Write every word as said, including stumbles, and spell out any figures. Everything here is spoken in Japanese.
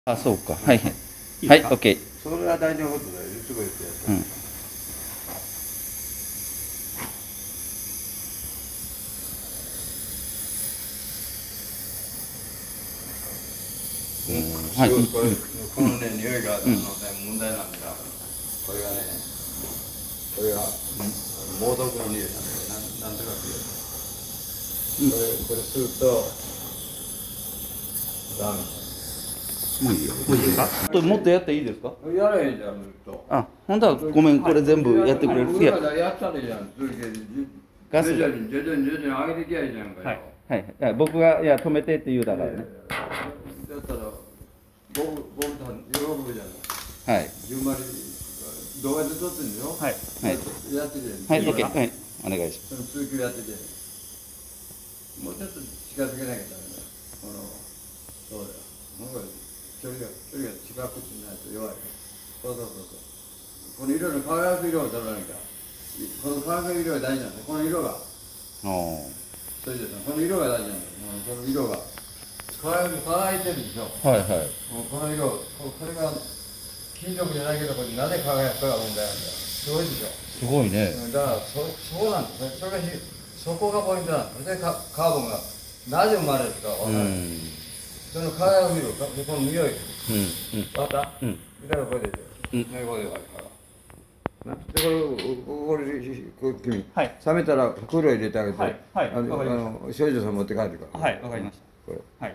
あ、そうか。はいはい。はい、オッケー。 それは大丈夫だよ。すごいってやつ。 うん。はい。 すごいこれ、このね、匂いがあのね、問題なんだ。これがね、これが猛毒の匂いなんだよ。なんなんとかっていう。これ、これ吸うと、ダメ。 もういいよ。もういいですか？もっとやっていいですか？ やれへんじゃん、ずっと。 あ、ほんとはごめん、これ全部やってくれる。いや、 やったらいいじゃん、続けて。 ガスが。 徐々に、徐々に、徐々に上げてきゃいいじゃんかよ。 はい。はい。僕が、いや、止めてって言うだからね。 だったら、ボブ、ボブさん、喜ぶじゃない。 はい。 じゅうまり、動画で撮ってんでしょ？ はい。はい。 やってて。 はい、オッケー。はい。お願いします。 その続きをやってて。もうちょっと近づけなきゃダメだよ。この、そうだよ。なんか距離が、距離が近くしないと弱いよ。そうそうそうそう。この色の輝く色を取らなきゃ。この輝く色が大事なんだよ。この色が。 おそれでこの色が大事なんだよ。この色が。輝く、輝いてるでしょ。 はいはい。 この色、これが金属じゃないけど、これなぜ輝くかが問題なんだよ。すごいでしょ。 すごいね。 だからそ、そうなんですね。それがそこがポイントなんです。で、カーボンがなぜ生まれるかわからない。その輝く色、この匂い。うん。わかった？うん。だからこれでしょ。うん。これであるから。で、これ、これ、君、はい、冷めたら袋入れてあげて、はい、はい、あの、少女さん持って帰るから。 はい、わかりました。 これ。 はい。